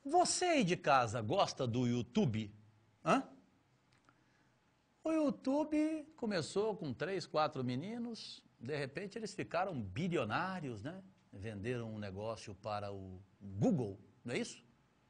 Você aí de casa gosta do YouTube? Hã? O YouTube começou com 3, 4 meninos, de repente eles ficaram bilionários, né? Venderam um negócio para o Google, não é isso?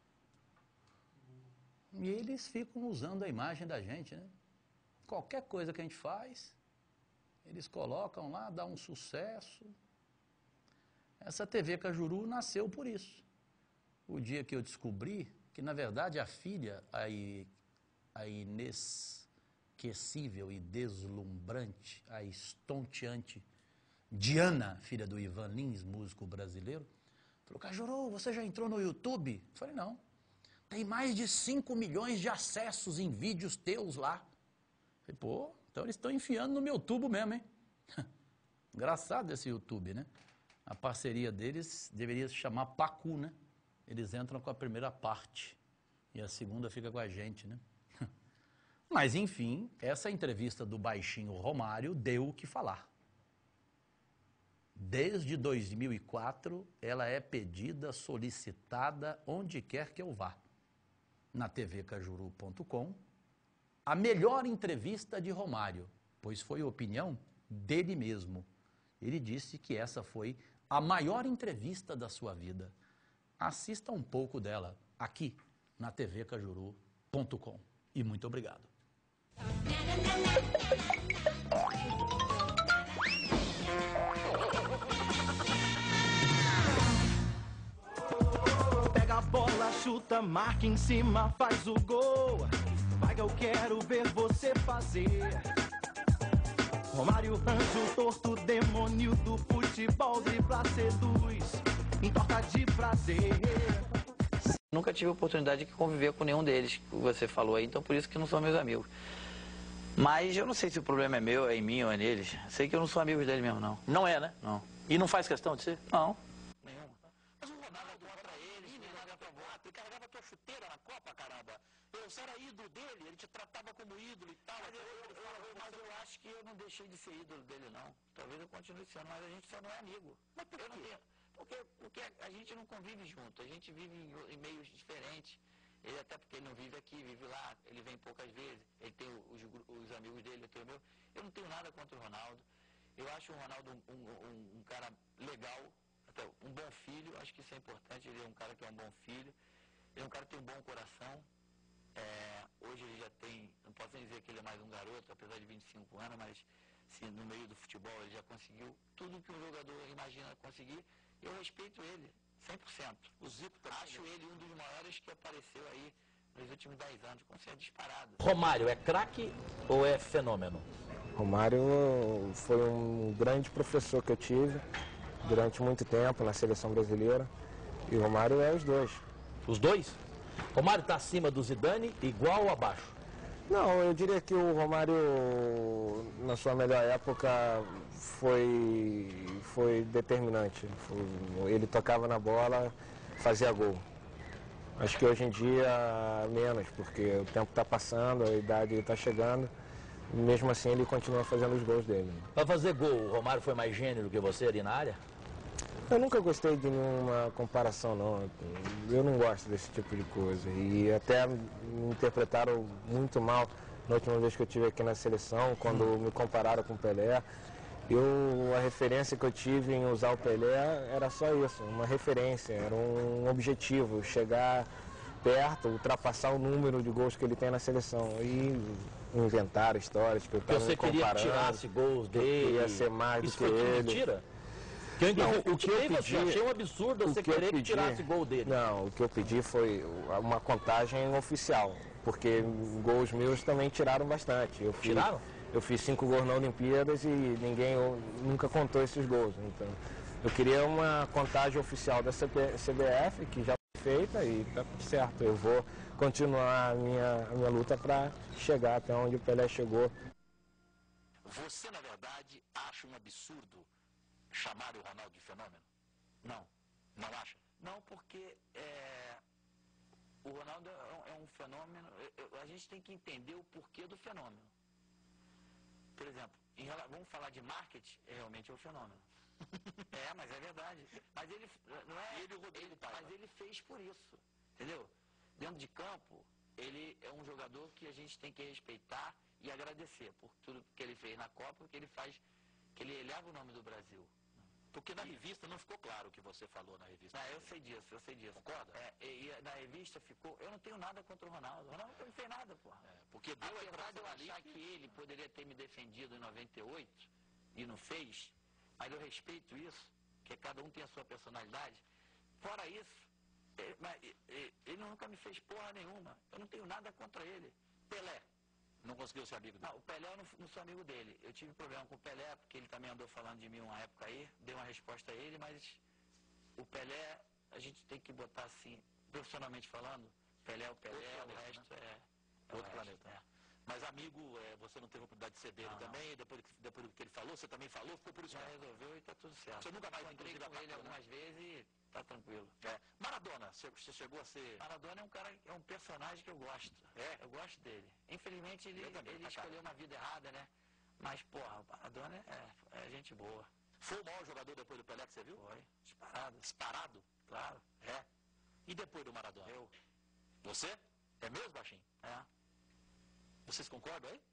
E eles ficam usando a imagem da gente, né? Qualquer coisa que a gente faz, eles colocam lá, dá um sucesso. Essa TV Cajuru nasceu por isso. O dia que eu descobri que, na verdade, a filha, a inesquecível e deslumbrante, a estonteante Diana, filha do Ivan Lins, músico brasileiro, falou: Cajuru, você já entrou no YouTube? Eu falei: não. Tem mais de 5 milhões de acessos em vídeos teus lá. Eu falei: pô, então eles estão enfiando no meu tubo mesmo, hein? Engraçado esse YouTube, né? A parceria deles deveria se chamar Pacu, né? Eles entram com a primeira parte e a segunda fica com a gente, né? Mas, enfim, essa entrevista do baixinho Romário deu o que falar. Desde 2004, ela é pedida, solicitada, onde quer que eu vá. Na tvcajuru.com, a melhor entrevista de Romário, pois foi a opinião dele mesmo. Ele disse que essa foi a maior entrevista da sua vida. Assista um pouco dela aqui na tvcajuru.com. E muito obrigado. Pega a bola, chuta, marca em cima, faz o gol. Vai que eu quero ver você fazer. Romário, anjo torto, demônio do futebol, dribla, seduz, em toca de prazer. Nunca tive a oportunidade de conviver com nenhum deles, que você falou aí, então por isso que não são meus amigos. Mas eu não sei se o problema é meu, é em mim ou é neles. Sei que eu não sou amigo dele mesmo, não. Não é, né? Não. E não faz questão de ser? Não. Nenhuma. Mas o Ronaldo contra eles, ele carregava tua chuteira na Copa, caramba. Você era ídolo dele, ele te tratava como ídolo e tal. Mas eu acho que eu não deixei de ser ídolo dele, não. Talvez eu continue sendo, mas a gente só não é amigo. Mas por quê? Porque a gente não convive junto, a gente vive em meios diferentes. Ele, até porque ele não vive aqui, vive lá, ele vem poucas vezes, ele tem os amigos dele, eu tenho o meu. Eu não tenho nada contra o Ronaldo. Eu acho o Ronaldo um cara legal, até um bom filho, acho que isso é importante. Ele é um cara que é um bom filho, ele é um cara que tem um bom coração. Hoje ele já tem, não posso nem dizer que ele é mais um garoto, apesar de 25 anos, mas se no meio do futebol ele já conseguiu tudo que um jogador imagina conseguir. Eu respeito ele, 100%. O Zico também. Acho ele um dos maiores que apareceu aí nos últimos 10 anos, com ser disparado. Romário é craque ou é fenômeno? Romário foi um grande professor que eu tive durante muito tempo na seleção brasileira. E o Romário é os dois. Os dois? Romário está acima do Zidane, igual ou abaixo? Não, eu diria que o Romário, na sua melhor época, foi determinante. Ele tocava na bola, fazia gol. Acho que hoje em dia, menos, porque o tempo está passando, a idade está chegando. Mesmo assim, ele continua fazendo os gols dele. Para fazer gol, o Romário foi mais gênio do que você ali na área? Eu nunca gostei de nenhuma comparação, não. Eu não gosto desse tipo de coisa. E até me interpretaram muito mal na última vez que eu estive aqui na seleção, quando me compararam com o Pelé. A referência que eu tive em usar o Pelé era só isso, uma referência, era um objetivo, chegar perto, ultrapassar o número de gols que ele tem na seleção. E inventaram histórias que eu estava me comparando. Você queria que tirasse gols dele? Ia ser mais do que ele. Isso foi mentira? Que eu, inclusive, o que eu pedi, achei um absurdo você querer que tirasse gol dele. Não, o que eu pedi foi uma contagem oficial, porque gols meus também tiraram bastante. Tiraram? Eu fiz 5 gols na Olimpíadas e ninguém nunca contou esses gols. Então, eu queria uma contagem oficial da CBF, que já foi feita e tá tudo certo. Eu vou continuar a minha luta para chegar até onde o Pelé chegou. Você, na verdade, acha um absurdo chamar o Ronaldo de fenômeno? Não. Não acha? Não, porque o Ronaldo é um fenômeno. A gente tem que entender o porquê do fenômeno. Por exemplo, vamos falar de marketing, realmente é um fenômeno. Mas é verdade. Mas ele não é. Ele e o Rodrigo Paiva. Mas ele fez por isso. entendeu? Dentro de campo, ele é um jogador que a gente tem que respeitar e agradecer por tudo que ele fez na Copa, que ele faz, que ele eleva o nome do Brasil. Porque na revista não ficou claro o que você falou na revista. Não, eu sei disso. Concorda? E na revista ficou... Eu não tenho nada contra o Ronaldo. O Ronaldo não fez nada, porra. Porque deu a Apesar de eu impressão achar que ele poderia ter me defendido em 98 e não fez, mas eu respeito isso, que cada um tem a sua personalidade. Fora isso, ele nunca me fez porra nenhuma. Eu não tenho nada contra ele. Pelé. Não conseguiu ser amigo dele? Não, o Pelé eu não sou amigo dele. Eu tive problema com o Pelé, porque ele também andou falando de mim uma época aí. Dei uma resposta a ele, mas o Pelé, a gente tem que botar assim, profissionalmente falando, Pelé é o Pelé, o resto é outro planeta. Mas amigo, você não teve a oportunidade de ser dele também, depois do que ele falou, você também falou, ficou por isso já mesmo. resolveu e tá tudo certo. Você nunca mais encontrei com ele algumas vezes e tá tranquilo. Maradona, você chegou a ser... Maradona é um cara, é um personagem que eu gosto. Eu gosto dele. Infelizmente ele escolheu uma vida errada, né? Mas, porra, o Maradona é gente boa. Foi o maior jogador depois do Pelé que você viu? Foi. Disparado. Disparado? Claro. E depois do Maradona? Eu. Você? É mesmo, baixinho? Vocês concordam aí?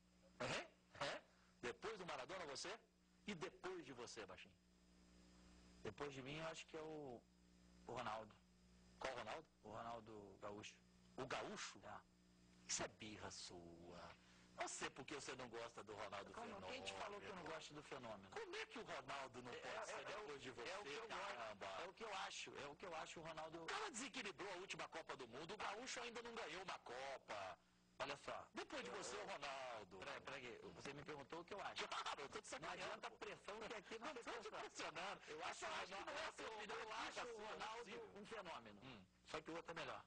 Depois do Maradona, você? E depois de você, baixinho? Depois de mim, eu acho que é o Ronaldo. Qual Ronaldo? O Ronaldo Gaúcho. O Gaúcho? Isso é birra sua. Não sei por que você não gosta do Ronaldo Fenômeno. Quem te falou que eu não gosto do Fenômeno? Como é que o Ronaldo não pode ser depois de você, caramba? É o que eu acho, o Ronaldo... O cara desequilibrou a última Copa do Mundo, o Gaúcho ainda não ganhou uma Copa. Olha só. Depois de você, o Ronaldo. Peraí, você me perguntou o que eu acho. Claro, eu tô te sacaneando. Não adianta a pressão que aqui não tô te pressionando. Eu acho que não é a sua opinião. Eu acho o Ronaldo um fenômeno. Só que o outro é melhor.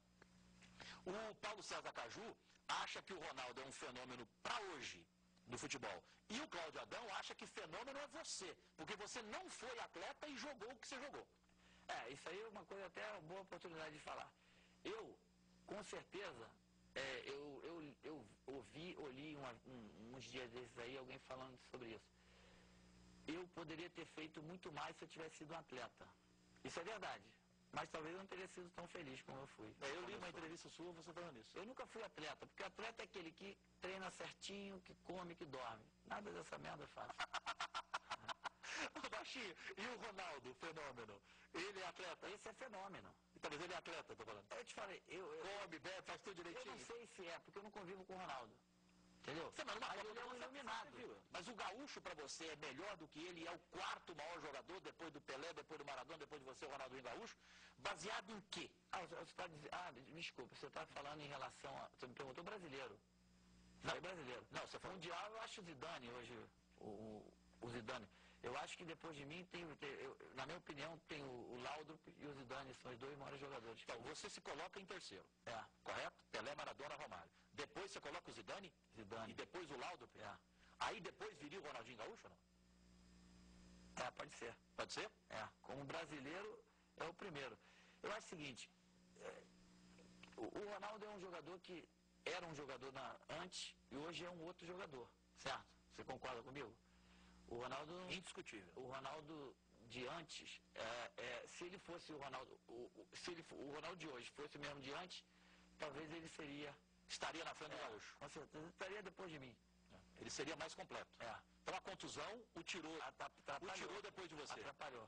O Paulo César Caju acha que o Ronaldo é um fenômeno para hoje do futebol. E o Cláudio Adão acha que fenômeno é você. Porque você não foi atleta e jogou o que você jogou. Isso aí é uma coisa até uma boa oportunidade de falar. Eu, com certeza... eu li uns dias desses aí, alguém falando sobre isso. Eu poderia ter feito muito mais se eu tivesse sido um atleta. Isso é verdade. Mas talvez eu não teria sido tão feliz como eu fui. Eu li uma entrevista sua, você falando isso. Eu nunca fui atleta, porque atleta é aquele que treina certinho, que come, que dorme. Nada dessa merda eu faço. Baixinho, e o Ronaldo, fenômeno? Ele é atleta? Esse é fenômeno. Talvez ele é atleta, tô falando. Eu te falei, come, bebe, faz tudo direitinho. Eu não sei se é, porque eu não convivo com o Ronaldo. Entendeu? Mas ele é um iluminado. Mas o Gaúcho pra você é melhor do que ele, é o quarto maior jogador, depois do Pelé, depois do Maradona, depois de você, o Ronaldinho Gaúcho, baseado em quê? Desculpa, você está falando em relação a... Você me perguntou brasileiro. Não, brasileiro. Não, você falou... Mundial, eu acho o Zidane hoje, o Zidane. Eu acho que depois de mim, na minha opinião, tem o Laudrup e o Zidane, são os dois maiores jogadores. Então, você se coloca em terceiro. Correto? Pelé, Maradona, Romário. Depois você coloca o Zidane? Zidane. E depois o Laudrup? Aí depois viria o Ronaldinho Gaúcho ou não? Pode ser. Pode ser? Como brasileiro, é o primeiro. Eu acho o seguinte, o Ronaldo é um jogador que era um jogador antes e hoje é um outro jogador, certo? Você concorda comigo? O Ronaldo... Indiscutível. O Ronaldo de antes, se ele fosse o Ronaldo... o Ronaldo de hoje fosse o mesmo de antes, talvez ele estaria na frente do Gaúcho. Com certeza, estaria depois de mim. Ele seria mais completo. Então a contusão o tirou depois de você. Atrapalhou.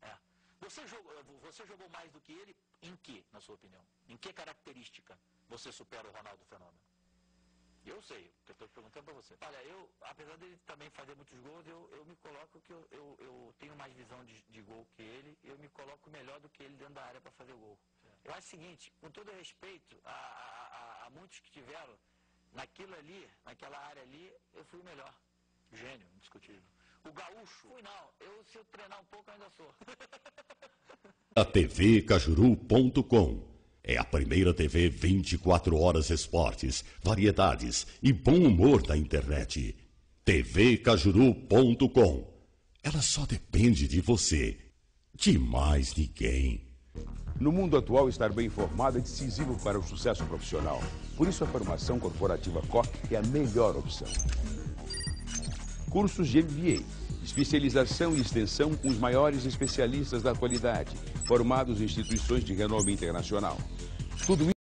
Você jogou mais do que ele em que, na sua opinião? Em que característica você supera o Ronaldo Fenômeno? Eu sei, eu estou perguntando para você. Olha, apesar dele também fazer muitos gols, eu me coloco que eu tenho mais visão de gol que ele, eu me coloco melhor do que ele dentro da área para fazer o gol. Eu acho o seguinte, com todo respeito a muitos que tiveram, naquela área ali, eu fui o melhor. Gênio, indiscutível. O Gaúcho... Se eu treinar um pouco, eu ainda sou. A tvcajuru.com é a primeira TV 24 horas esportes, variedades e bom humor da internet. tvcajuru.com. Ela só depende de você, de mais ninguém. No mundo atual, estar bem informado é decisivo para o sucesso profissional. Por isso, a formação corporativa COC é a melhor opção. Cursos de MBA, especialização e extensão com os maiores especialistas da atualidade, formados em instituições de renome internacional. Tudo